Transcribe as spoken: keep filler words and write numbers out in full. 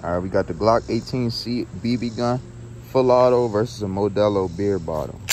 All right, we got the Glock eighteen C B B gun, full auto versus a Modelo beer bottle.